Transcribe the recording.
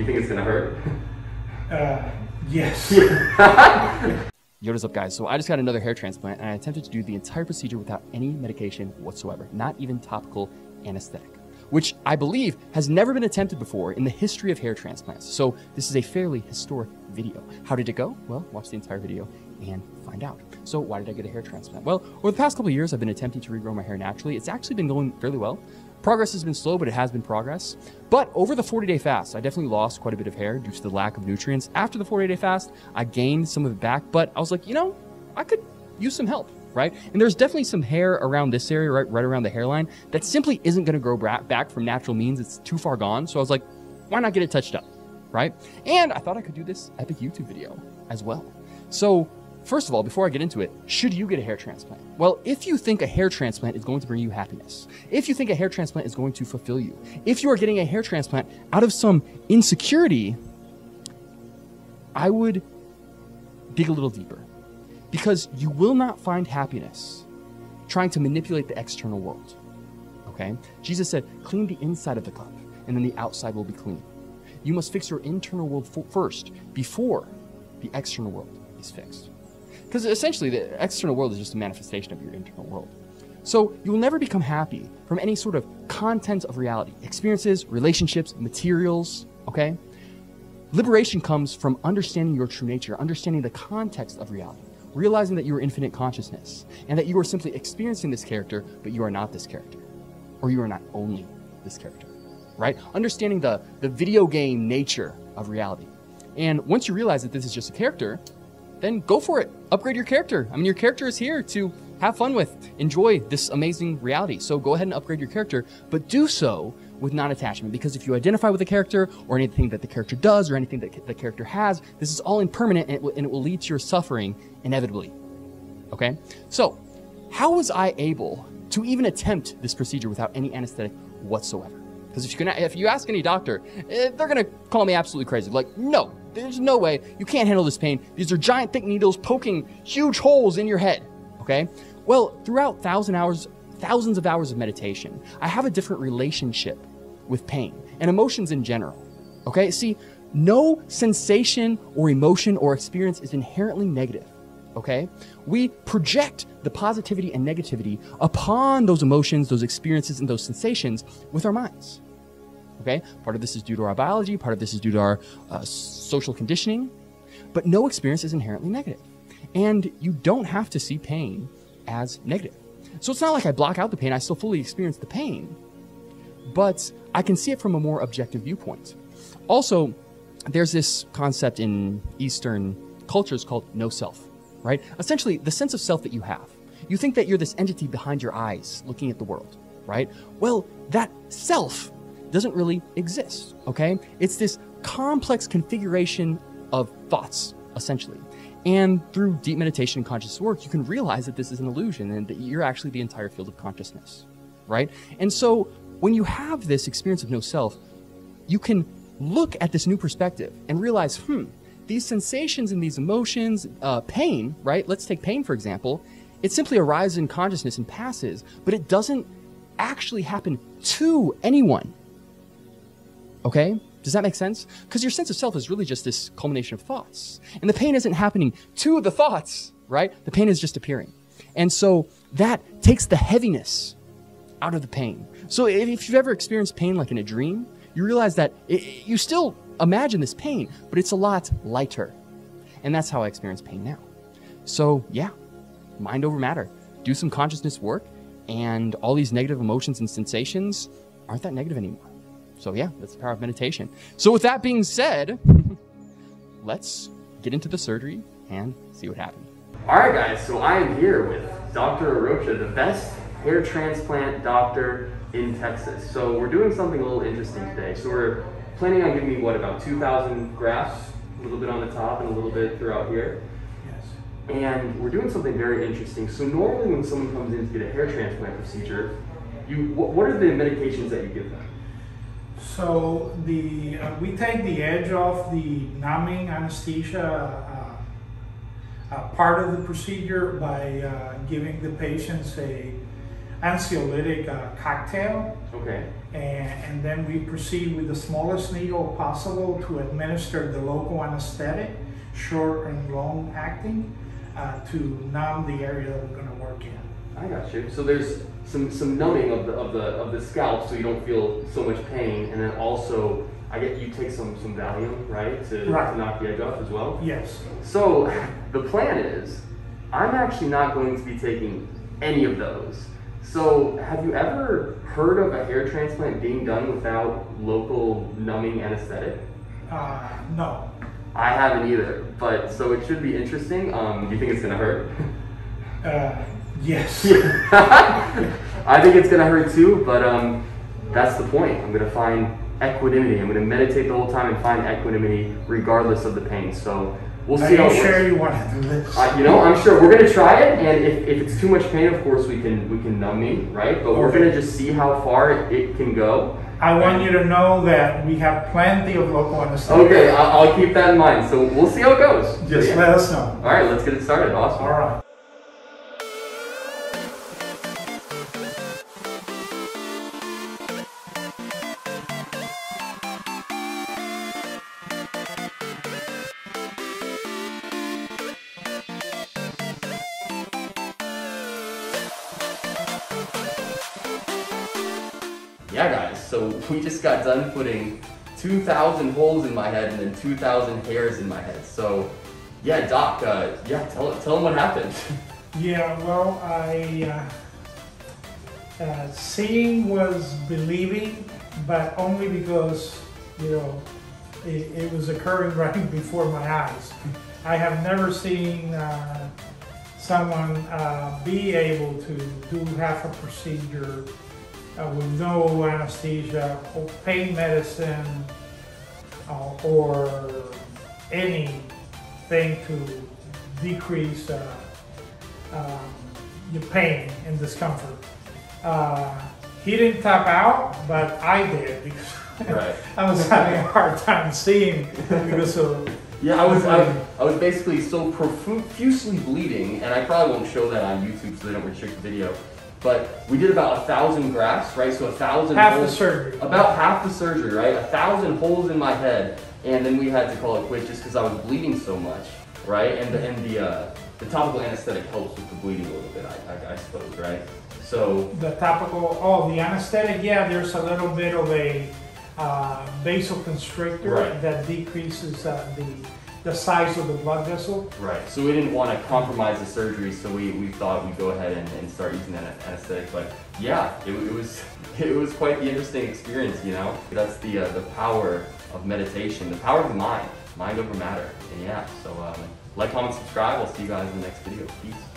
think it's gonna hurt? Yes. Yo, what's up guys? So I just got another hair transplant and I attempted to do the entire procedure without any medication whatsoever, not even topical anesthetic, which I believe has never been attempted before in the history of hair transplants. So this is a fairly historic video. How did it go? Well, watch the entire video and find out. So why did I get a hair transplant? Well, over the past couple of years, I've been attempting to regrow my hair naturally. It's actually been going fairly well. Progress has been slow, but it has been progress. But over the 40-day fast, I definitely lost quite a bit of hair due to the lack of nutrients. After the 40-day fast, I gained some of it back, but I was like, you know, I could use some help, right? And there's definitely some hair around this area, right around the hairline, that simply isn't gonna grow back from natural means. It's too far gone. So I was like, why not get it touched up, right? And I thought I could do this epic YouTube video as well. So first of all, before I get into it, should you get a hair transplant? Well, if you think a hair transplant is going to bring you happiness, if you think a hair transplant is going to fulfill you, if you are getting a hair transplant out of some insecurity, I would dig a little deeper, because you will not find happiness trying to manipulate the external world, okay? Jesus said, clean the inside of the cup, and then the outside will be clean. You must fix your internal world first before the external world is fixed. Because essentially, the external world is just a manifestation of your internal world. So you will never become happy from any sort of content of reality, experiences, relationships, materials, okay? Liberation comes from understanding your true nature, understanding the context of reality, realizing that you are infinite consciousness, and that you are simply experiencing this character, but you are not this character, or you are not only this character, right? Understanding the video game nature of reality. And once you realize that this is just a character, then go for it. Upgrade your character. I mean, your character is here to have fun with, enjoy this amazing reality. So go ahead and upgrade your character, but do so with non-attachment, because if you identify with the character or anything that the character does or anything that the character has, this is all impermanent and it will lead to your suffering inevitably. Okay? So how was I able to even attempt this procedure without any anesthetic whatsoever? Because if you ask any doctor, they're gonna call me absolutely crazy. Like, no, there's no way. You can't handle this pain. These are giant, thick needles poking huge holes in your head, okay? Well, throughout thousands of hours of meditation, I have a different relationship with pain and emotions in general, okay? See, no sensation or emotion or experience is inherently negative, okay? We project the positivity and negativity upon those emotions, those experiences, and those sensations with our minds. Okay? Part of this is due to our biology, part of this is due to our social conditioning, but no experience is inherently negative. And you don't have to see pain as negative. So it's not like I block out the pain, I still fully experience the pain, but I can see it from a more objective viewpoint. Also, there's this concept in Eastern cultures called no self, right? Essentially, the sense of self that you have. You think that you're this entity behind your eyes looking at the world, right? Well, that self doesn't really exist, okay? It's this complex configuration of thoughts, essentially. And through deep meditation and conscious work, you can realize that this is an illusion and that you're actually the entire field of consciousness, right? And so when you have this experience of no self, you can look at this new perspective and realize, these sensations and these emotions, pain, right? Let's take pain, for example. It simply arises in consciousness and passes, but it doesn't actually happen to anyone. Okay? Does that make sense? Because your sense of self is really just this culmination of thoughts. And the pain isn't happening to the thoughts, right? The pain is just appearing. And so that takes the heaviness out of the pain. So if you've ever experienced pain like in a dream, you realize that you still imagine this pain, but it's a lot lighter. And that's how I experience pain now. So yeah, mind over matter. Do some consciousness work, and all these negative emotions and sensations aren't that negative anymore. So yeah, that's the power of meditation. So with that being said, let's get into the surgery and see what happened. All right, guys, so I am here with Dr. Arocha, the best hair transplant doctor in Texas. So we're doing something a little interesting today. So we're planning on giving me, what, about 2,000 grafts, a little bit on the top and a little bit throughout here. Yes. And we're doing something very interesting. So normally when someone comes in to get a hair transplant procedure, what are the medications that you give them? So we take the edge off the numbing anesthesia part of the procedure by giving the patients a anxiolytic cocktail. Okay. And then we proceed with the smallest needle possible to administer the local anesthetic, short and long acting, to numb the area that we're going to work in. I got you. So there's some numbing of the scalp, so you don't feel so much pain, and then also I get you take some Valium, right, to knock the edge off as well. Yes. So the plan is, I'm actually not going to be taking any of those. So have you ever heard of a hair transplant being done without local numbing anesthetic? No. I haven't either, but so it should be interesting. Do you think it's gonna hurt? Yes. I think it's gonna hurt too, but that's the point. I'm gonna find equanimity. I'm gonna meditate the whole time and find equanimity regardless of the pain. So we'll see how it works. Are you sure you want to do this? You know, I'm sure. We're gonna try it, and if it's too much pain, of course we can numb me, right? But we're gonna just see how far it can go. I want you to know that we have plenty of local anesthetic. Okay, I'll keep that in mind. So we'll see how it goes. Just let us know. All right, let's get it started. Awesome. All right. Yeah, guys, so we just got done putting 2,000 holes in my head and then 2,000 hairs in my head. So, yeah, Doc, tell them what happened. Yeah, well, seeing was believing, but only because, you know, it was occurring right before my eyes. I have never seen someone be able to do half a procedure with no anesthesia, or pain medicine, or anything to decrease your pain and discomfort. He didn't tap out, but I did because I was having a hard time seeing because of. Yeah, I was basically so profusely bleeding, and I probably won't show that on YouTube so they don't restrict the video. But we did about 1,000 grafts, right? So 1,000 half holes, the surgery. About half the surgery, right? 1,000 holes in my head, and then we had to call it quits just because I was bleeding so much, right? And the topical anesthetic helps with the bleeding a little bit, I suppose, right? So the topical, the anesthetic, yeah, there's a little bit of a vasoconstrictor that decreases the size of the blood vessel. Right. So we didn't want to compromise the surgery, so we thought we'd go ahead and start using that anesthetic. But yeah, it was quite the interesting experience, you know. That's the power of meditation, the power of the mind over matter. And yeah, so like, comment, subscribe. I'll see you guys in the next video. Peace.